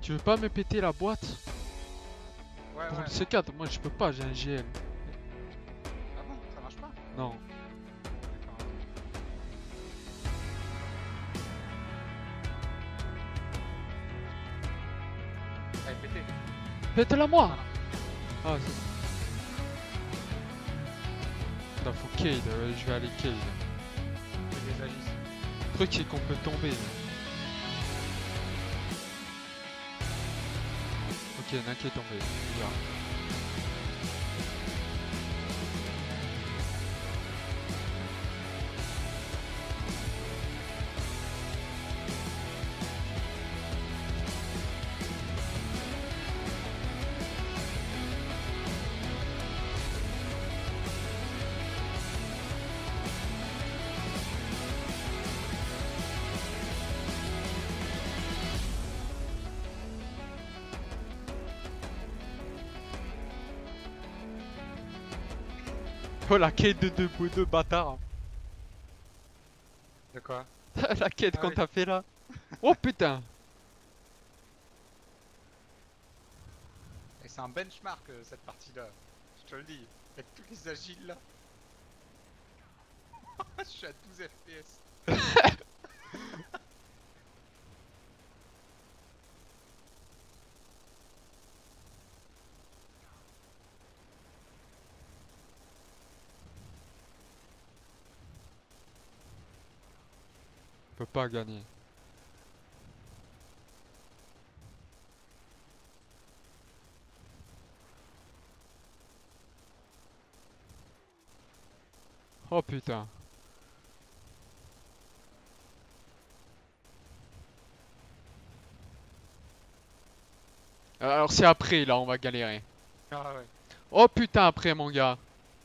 Tu veux pas me péter la boîte Ouais, pour ouais, le non. C4? Moi je peux pas, j'ai un GL. Ah bon, ça marche pas? Non. D'accord, attends. Allez, pété. Pète-la moi. Voilà. Ah c'est bon. Là faut Cade, je vais aller Cade. Je les agisse. Le truc c'est qu'on peut tomber. Ok, y'en a un qui est tombé. Regarde. Oh la quête de bâtard. De quoi? La quête Ah qu'on oui. t'a fait là. Oh putain. Et c'est un benchmark cette partie-là. Je te le dis. Avec tous les agiles là. Je suis à 12 FPS. On peut pas gagner. Oh putain. Alors c'est après là on va galérer. Ah ouais. Oh putain après mon gars.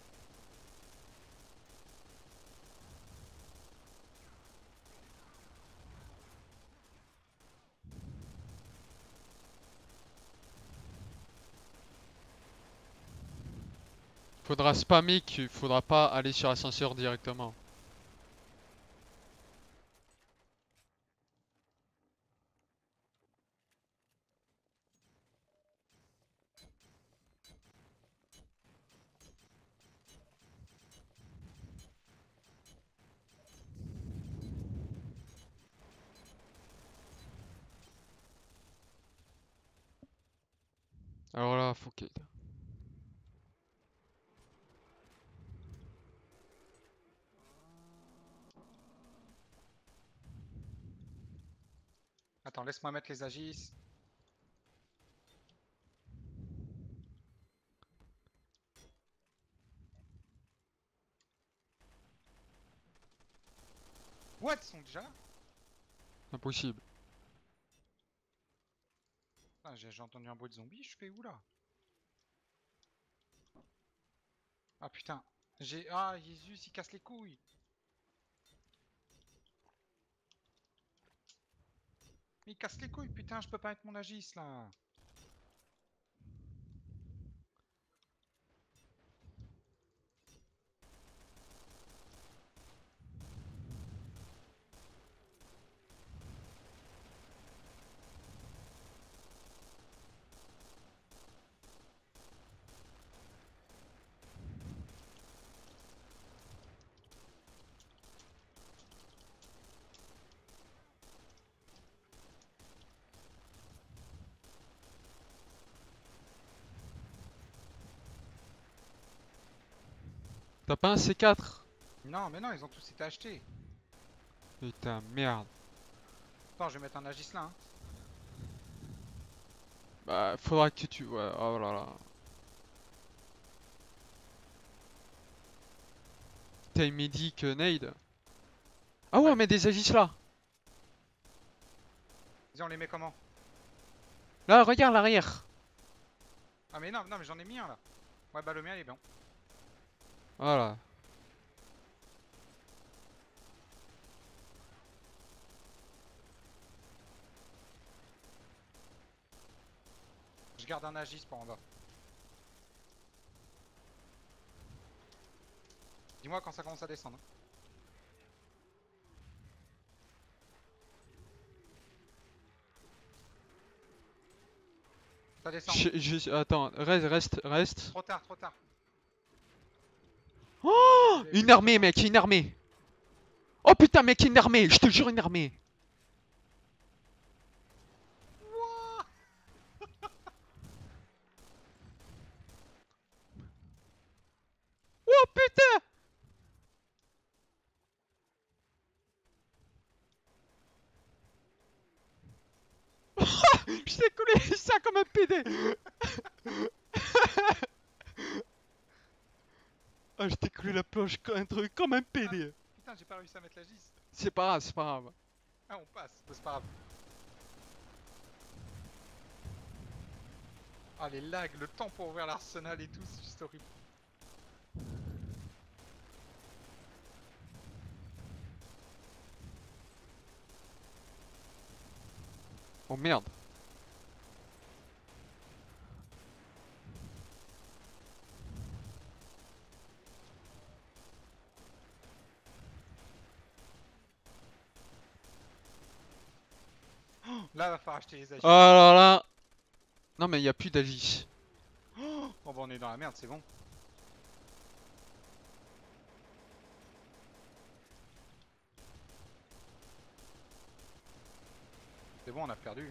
Faudra spammer qu'il faudra pas aller sur l'ascenseur directement. Alors là, faut qu'il... Attends, laisse-moi mettre les agis. What? Ils sont déjà là? Impossible. Ah, j'ai entendu un bruit de zombie, je fais où là? Ah putain. Ah, Jésus, il casse les couilles. Mais il casse les couilles, putain, je peux pas mettre mon agis là. T'as pas un C4? Non, mais non, ils ont tous été achetés. Putain, merde. Attends, je vais mettre un agis là. Hein. Bah, faudra que tu... Ouais, oh là là. T'as une médic nade? Ah ouais, Ouais. mais des agis là. Vas-y, on les met comment? Là, regarde l'arrière. Ah mais non, non, mais j'en ai mis un là. Ouais, bah le mien il est bon. Voilà. Je garde un agis pour en bas. Dis-moi quand ça commence à descendre. Ça descend. Attends, reste. Trop tard, trop tard. Oh, une armée, mec, une armée. Oh putain, mec, une armée, je te jure, une armée. Wouah. Oh putain. Je t'ai collé ça comme un PD. Ah, je t'ai collé la planche un truc comme un PD. Putain, j'ai pas réussi à mettre la gis. C'est pas grave, c'est pas grave. Ah, on passe, c'est pas grave. Ah, les lags, le temps pour ouvrir l'arsenal et tout, c'est juste horrible. Oh merde. Là, va falloir acheter les agis. Oh là là. Non mais il y a plus d'agis. Oh, bah on est dans la merde, c'est bon. C'est bon, on a perdu.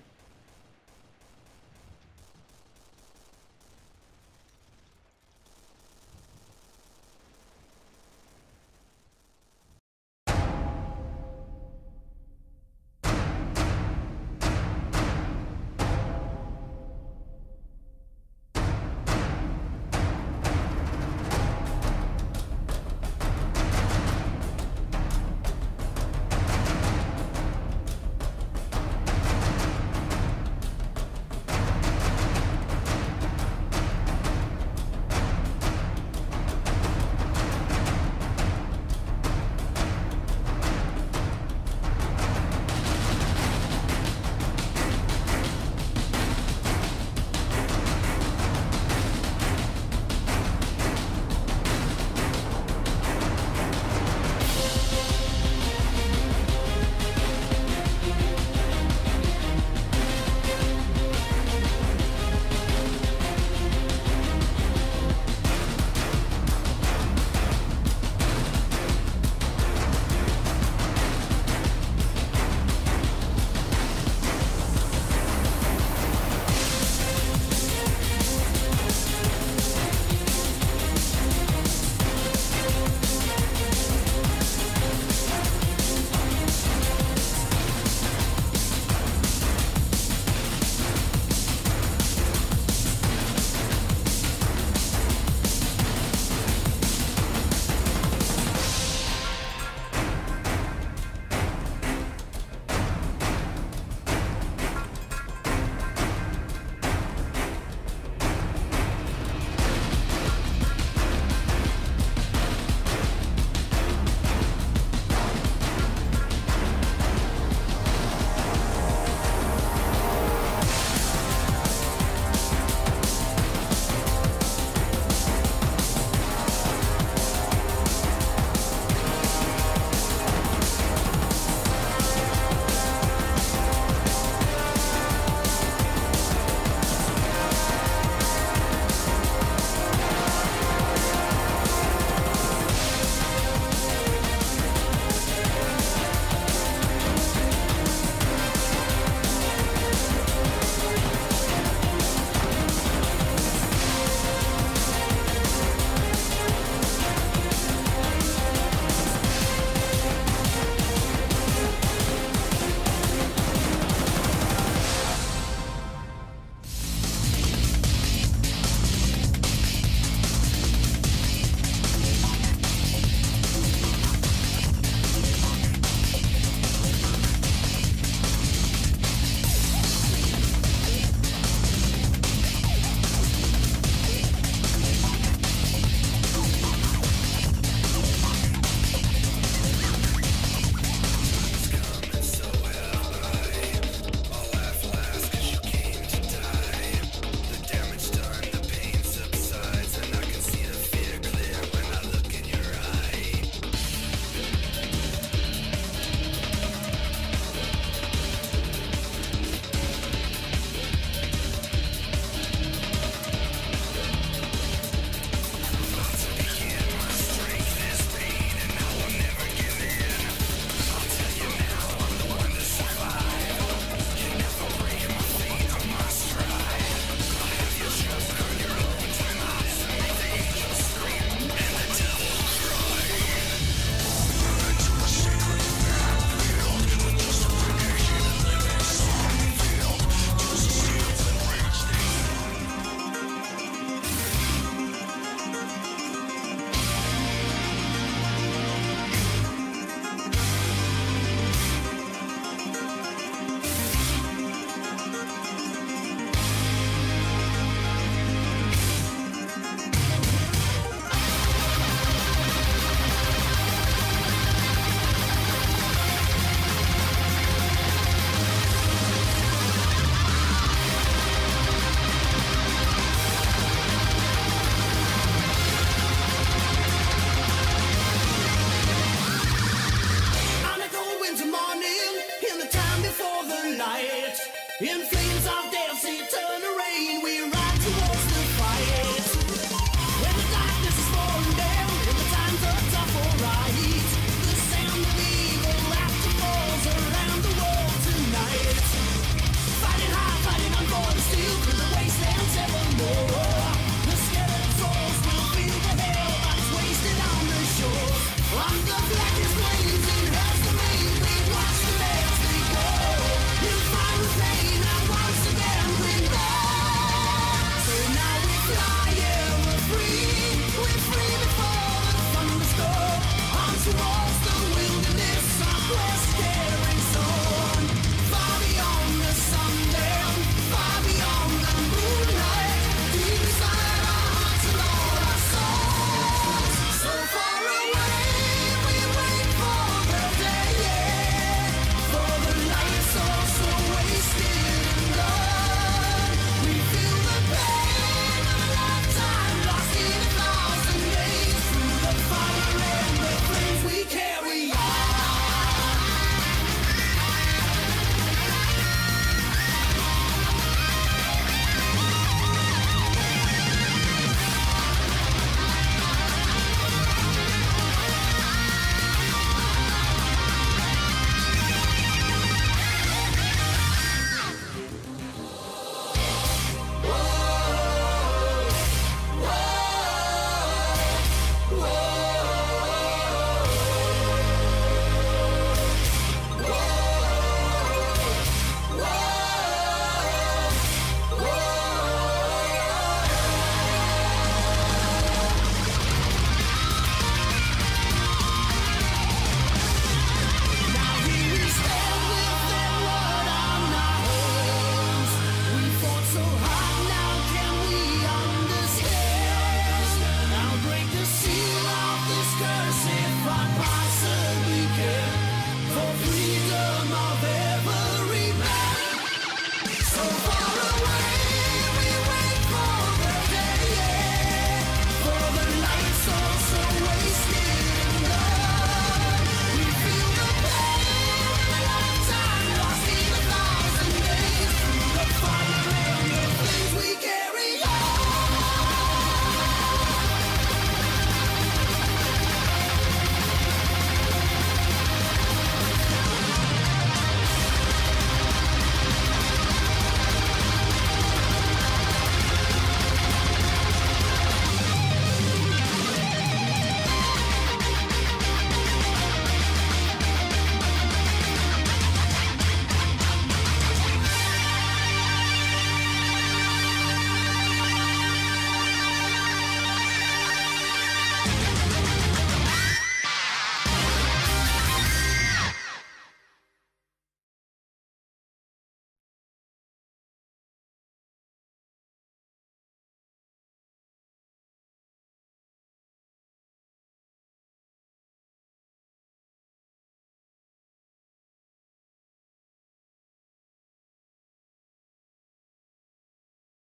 in flames of